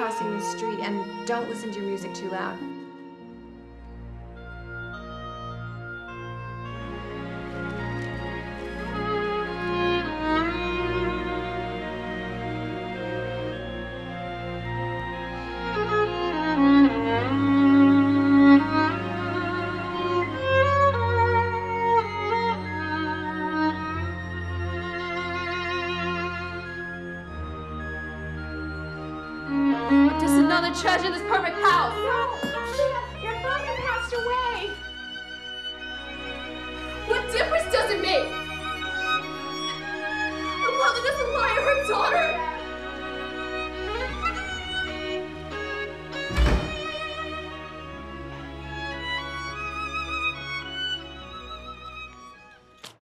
crossing the street, and don't listen to your music too loud. Just another treasure in this perfect house. No, Leah, your father passed away. What difference does it make? My mother doesn't lie